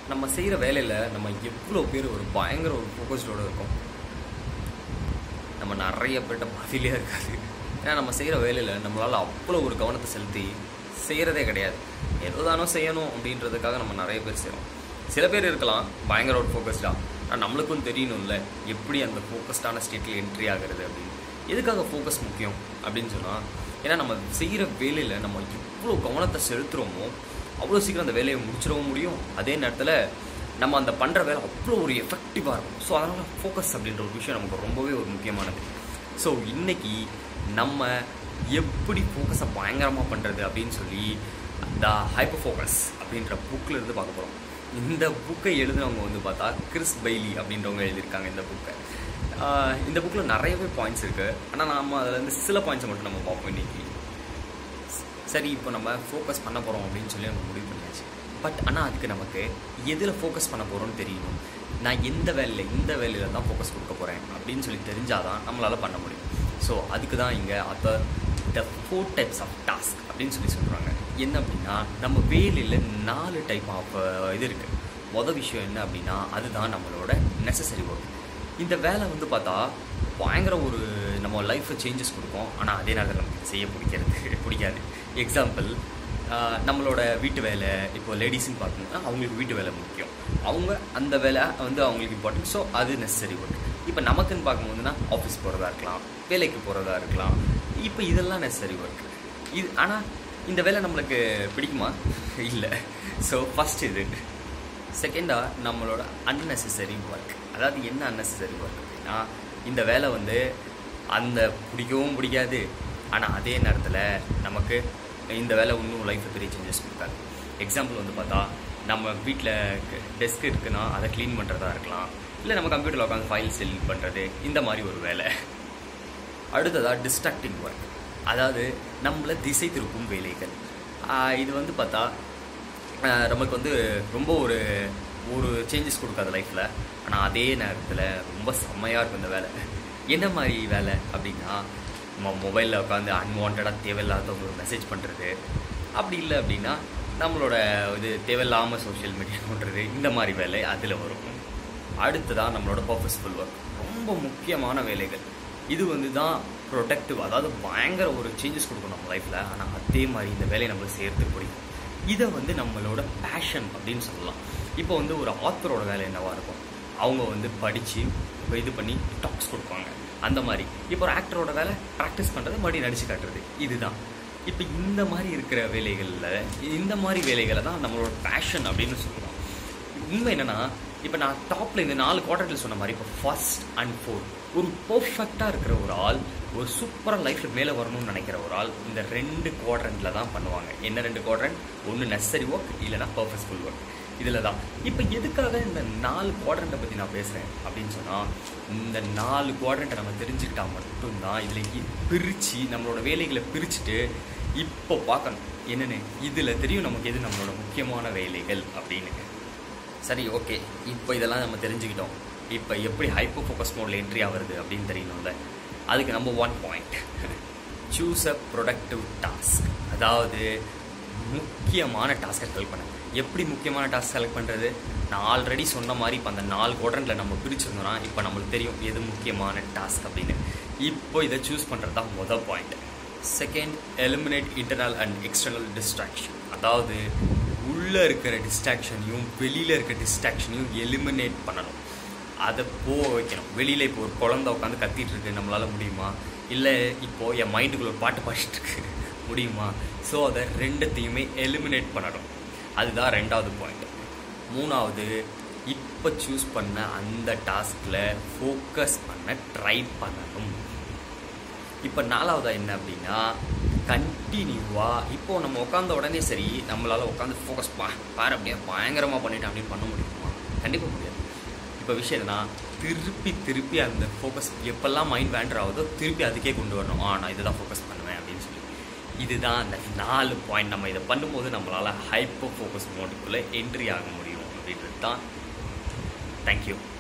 நம்ம செய்கிற வேலையில் நம்ம எவ்வளோ பேர் ஒரு பயங்கர ஒரு ஃபோக்கஸ்டோடு இருக்கோம். நம்ம நிறைய பேர்கிட்ட பதிலே இருக்காது. ஏன்னா நம்ம செய்கிற வேலையில் நம்மளால் அவ்வளோ ஒரு கவனத்தை செலுத்தி செய்கிறதே கிடையாது. ஏதோ தானோ செய்யணும் அப்படின்றதுக்காக நம்ம நிறைய பேர் செய்கிறோம். சில பேர் இருக்கலாம் பயங்கர ஒரு ஃபோக்கஸ்டாக, ஆனால் நம்மளுக்கும் தெரியணும்ல எப்படி அந்த ஃபோக்கஸ்டான ஸ்டேட்டில் என்ட்ரி ஆகிறது அப்படின்னு. எதுக்காக ஃபோக்கஸ் முக்கியம் அப்படின்னு சொன்னால், ஏன்னா நம்ம செய்கிற வேலையில் நம்ம எவ்வளோ கவனத்தை செலுத்துகிறோமோ அவ்வளோ சீக்கிரம் அந்த வேலையை முடிச்சிடவும் முடியும். அதே நேரத்தில் நம்ம அந்த பண்ணுற வேலை அவ்வளோ ஒரு எஃபெக்டிவாக இருக்கும். ஸோ அதனால் ஃபோக்கஸ் அப்படின்ற ஒரு விஷயம் நமக்கு ரொம்பவே ஒரு முக்கியமானது. ஸோ இன்றைக்கி நம்ம எப்படி ஃபோக்கஸை பயங்கரமாக பண்ணுறது அப்படின்னு சொல்லி த ஹைப்பர் ஃபோக்கஸ் அப்படின்ற புக்கில் இருந்து பார்க்க போகிறோம். இந்த புக்கை எழுதுனவங்க வந்து பார்த்தா கிறிஸ் பெய்லி அப்படின்றவங்க எழுதியிருக்காங்க இந்த புக்கை. இந்த புக்கில் நிறையவே பாயிண்ட்ஸ் இருக்குது. ஆனால் நம்ம அதில் சில பாயிண்ட்ஸை மட்டும் நம்ம பார்ப்போம் இன்றைக்கி. சரி, இப்போ நம்ம ஃபோக்கஸ் பண்ண போகிறோம் அப்படின்னு சொல்லி நம்ம முடிவு பண்ணியாச்சு. பட் ஆனால் அதுக்கு நமக்கு எதில் ஃபோக்கஸ் பண்ண போகிறோன்னு தெரியணும். நான் இந்த வேலையில் தான் ஃபோக்கஸ் கொடுக்க போகிறேன் அப்படின்னு சொல்லி தெரிஞ்சால் தான் நம்மளால் பண்ண முடியும். ஸோ அதுக்கு தான் இங்கே த 4 types of task அப்படின்னு சொல்லி சொல்கிறாங்க. என்ன அப்படின்னா, நம்ம வேலையில் 4 டைப் ஆஃப் இது இருக்குது. மொதல் விஷயம் என்ன அப்படின்னா, அதுதான் நம்மளோட நெசசரி ஒர்க். இந்த வேலை வந்து பார்த்தா பயங்கர ஒரு நம்ம லைஃப்பை சேஞ்சஸ் கொடுக்கும். ஆனால் அதே நேரத்தில் நமக்கு செய்ய பிடிக்காது. எக்ஸாம்பிள், நம்மளோட வீட்டு வேலை. இப்போ லேடிஸ்ன்னு பார்க்கணும்னா அவங்களுக்கு வீட்டு வேலை முக்கியம். அவங்க அந்த வேலை வந்து அவங்களுக்கு இம்பார்ட்டன்ட். ஸோ அது நெசசரி ஒர்க். இப்போ நமக்குன்னு பார்க்கும்போதுன்னா ஆஃபீஸ் போகிறதா இருக்கலாம், வேலைக்கு போகிறதா இருக்கலாம். இப்போ இதெல்லாம் நெசசரி ஒர்க். ஆனால் இந்த வேலை நம்மளுக்கு பிடிக்குமா? இல்லை. ஸோ ஃபஸ்ட் இது. செகண்டாக நம்மளோட அன்னெசரி ஒர்க். அதாவது என்ன அன்னெசரி ஒர்க் அப்படின்னா, இந்த வேலை வந்து அந்த பிடிக்கவும் பிடிக்காது. ஆனால் அதே நேரத்தில் நமக்கு இந்த வேலை இன்னும் லைஃப்பில் பெரிய சேஞ்சஸ் கொடுக்காது. எக்ஸாம்பிள் வந்து பார்த்தா, நம்ம வீட்டில் டெஸ்க் இருக்குன்னா அதை க்ளீன் பண்ணுறதா இருக்கலாம், இல்லை நம்ம கம்ப்யூட்டரில் உட்காந்து ஃபைல்ஸ் எடிட் பண்ணுறது, இந்த மாதிரி ஒரு வேலை. அடுத்ததாக டிஸ்ட்ராக்டிங் ஒர்க். அதாவது நம்மளை திசை திருப்பும் வேலைகள். இது வந்து பார்த்தா நமக்கு வந்து ரொம்ப ஒரு சேஞ்சஸ் கொடுக்காது லைஃப்பில். ஆனால் அதே நேரத்தில் ரொம்ப செம்மையாக இருக்கும் இந்த வேலை. என்ன மாதிரி வேலை அப்படின்னா, நம்ம மொபைலில் உட்காந்து அன்வான்டாக தேவையில்லாத ஒரு மெசேஜ் பண்ணுறது, அப்படி இல்லை அப்படின்னா நம்மளோட இது தேவையில்லாமல் சோஷியல் மீடியா பண்ணுறது, இந்த மாதிரி வேலை அதில் வரும். அடுத்ததான் நம்மளோட பர்பஸ்ஃபுல் ஒர்க். ரொம்ப முக்கியமான வேலைகள். இது வந்து தான் ப்ரொடக்டிவ், அதாவது பயங்கர ஒரு சேஞ்சஸ் கொடுக்கும் நம்ம லைஃப்பில். ஆனால் அதே மாதிரி இந்த வேலையை நம்ம செய்கிறதுக்கு பிடிக்கும். இதை வந்து நம்மளோட பேஷன் அப்படின்னு சொல்லலாம். இப்போ வந்து ஒரு ஆத்தரோட வேலை என்னவாக இருக்கும், அவங்க வந்து படித்து இது பண்ணி டாக்ஸ் கொடுப்பாங்க. அந்த மாதிரி இப்போ ஒரு ஆக்டரோட வேலை ப்ராக்டிஸ் பண்ணுறது, மறுபடியும் நடிச்சு காட்டுறது. இதுதான். இப்போ இந்த மாதிரி இருக்கிற இந்த மாதிரி வேலைகளை தான் நம்மளோட பேஷன் அப்படின்னு சொல்லுவோம். உண்மை என்னென்னா, இப்போ நான் டாப்பில் இந்த 4 குவாட்ரண்ட்டில் சொன்ன மாதிரி, இப்போ ஃபர்ஸ்ட் அண்ட் 4 ஒரு பர்ஃபெக்டாக இருக்கிற ஒரு ஆள், ஒரு சூப்பராக லைஃப்பில் மேலே வரணும்னு நினைக்கிற ஒரு ஆள் இந்த 2 குவாட்ரண்ட்டில் தான் பண்ணுவாங்க. என்ன 2 குவாட்ரண்ட்? ஒன்று நெசசரி ஒர்க், இல்லைனா பர்பஸ்ஃபுல் ஒர்க். இதில் தான். இப்போ எதுக்காக இந்த 4 குவாட்ரண்ட்டை பற்றி நான் பேசுகிறேன் அப்படின்னு சொன்னால், இந்த 4 குவாட்ரண்ட்டை நம்ம தெரிஞ்சுக்கிட்டால் மட்டும்தான் இதில் பிரித்து நம்மளோட வேலைகளை பிரிச்சுட்டு இப்போ பார்க்கணும் என்னென்னு. இதில் தெரியும் நமக்கு எது நம்மளோட முக்கியமான வேலைகள் அப்படின்னு. சரி, ஓகே, இப்போ இதெல்லாம் நம்ம தெரிஞ்சுக்கிட்டோம். இப்போ எப்படி ஹைப்பர் ஃபோக்கஸ் மோடில் என்ட்ரி ஆகுறது அப்படின்னு தெரியணும்ல. அதுக்கு நம்ம 1 point, choose a productive task. அதாவது முக்கியமான டாஸ்க்கை செலக்ட் பண்ணுங்க. எப்படி முக்கியமான டாஸ்க் செலக்ட் பண்ணுறது? நான் ஆல்ரெடி சொன்ன மாதிரி இப்போ அந்த 4 குவாட்ரண்ட்டில் நம்ம பிரிச்சிருந்தோம்னா இப்போ நம்மளுக்கு தெரியும் எது முக்கியமான டாஸ்க் அப்படின்னு. இப்போ இதை சூஸ் பண்ணுறது தான் மொதல் point. Second, eliminate internal and external distraction. அதாவது உள்ளே இருக்கிற டிஸ்ட்ராக்ஷனையும் வெளியில் இருக்கிற டிஸ்ட்ராக்ஷனையும் எலிமினேட் பண்ணணும். அதை வைக்கணும். வெளியில் இப்போ ஒரு குழந்தை உட்காந்து கத்திட்டு இருக்கு, நம்மளால் முடியுமா? இல்லை இப்போது என் மைண்டுக்குள்ள ஒரு பாட்டு பாடிட்டு இருக்கு, முடியுமா? ஸோ அதை 2த்தையுமே எலிமினேட் பண்ணணும். அதுதான் 2வது பாயிண்ட். 3வது, இப்போ சூஸ் பண்ண அந்த டாஸ்கில் ஃபோக்கஸ் பண்ண ட்ரை பண்ணணும். இப்போ 4வதாக என்ன அப்படின்னா, கண்டினியூவாக இப்போது நம்ம உட்காந்த உடனே சரி நம்மளால் உட்காந்து ஃபோக்கஸ் பாரு அப்படியே பயங்கரமாக பண்ணிட்டேன் அப்படின்னு பண்ண முடியுமா? கண்டிப்பாக முடியாது. இப்போ விஷயம் என்னன்னா, திருப்பி அந்த ஃபோக்கஸ் எப்போல்லாம் மைண்ட் வேண்டர் ஆகுதோ திருப்பி அதுக்கே கொண்டு வரணும். நான் இதை தான் ஃபோக்கஸ் பண்ணுவேன் அப்படின்னு சொல்லி. இதுதான் அந்த 4 பாயிண்ட். நம்ம இதை பண்ணும்போது நம்மளால் ஹைப்பர் ஃபோக்கஸ் மோடுக்குள்ளே என்ட்ரி ஆக முடியும் அப்படின்றது தான். தேங்க்யூ.